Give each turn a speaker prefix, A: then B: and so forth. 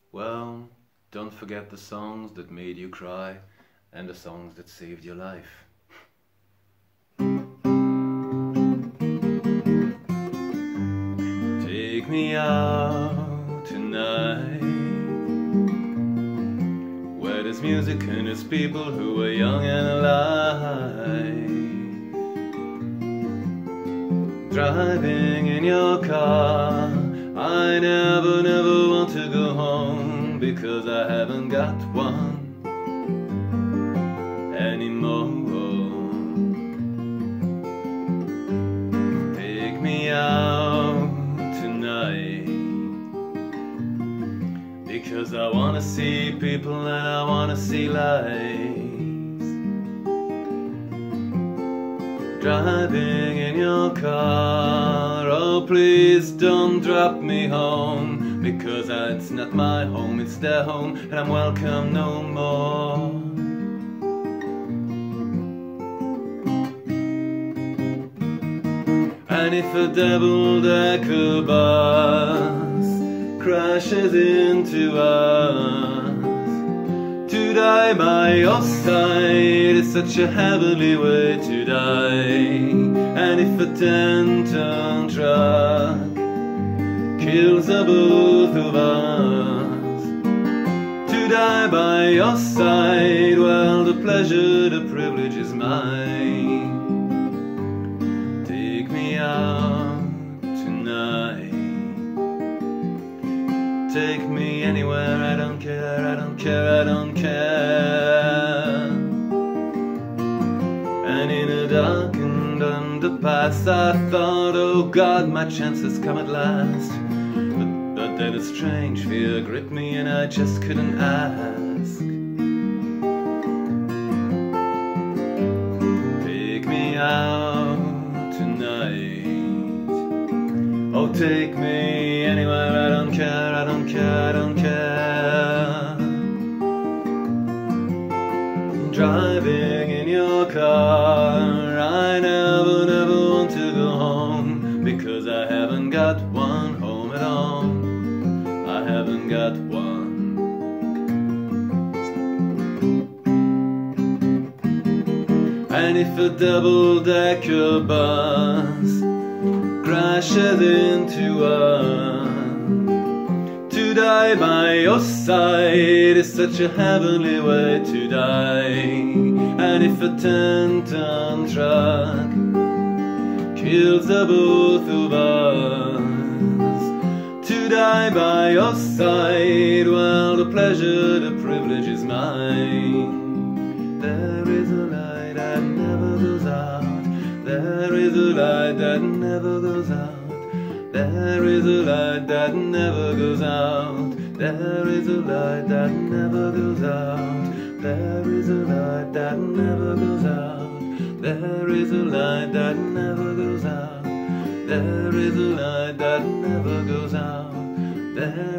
A: Well, don't forget the songs that made you cry and the songs that saved your life. Take me out tonight, where there's music and there's people who are young and alive. Driving in your car, I never want to go home, because I haven't got one anymore. Take me out tonight, because I wanna see people and I wanna see lights. Driving in your car, oh please don't drop me home, because it's not my home, it's their home, and I'm welcome no more. And if a double-decker bus crashes into us, to die by your side is such a heavenly way to die. And if a 10-ton truck kills the both of us, to die by your side, well, the pleasure, the privilege is mine. Take me out tonight, take me anywhere, I don't care, I don't care, I don't care. And in a darkened underpass I thought, oh God, my chance has come at last. But then a strange fear gripped me and I just couldn't ask. Take me out tonight, oh take me anywhere, I don't care, I don't care, I don't care. Driving in your car, I never want to go home, because I haven't got one home at all. I haven't got one. And if a double-decker bus crashes into us, to die by your side is such a heavenly way to die. And if a 10-ton truck kills the both of us, to die by your side, well, the pleasure, the privilege is mine. There is a light that never goes out, there is a light that never goes out, there is a light that never goes out, there is a light that never goes out, there is a light that never goes out, there is a light that never goes out, there is a light that never goes out, there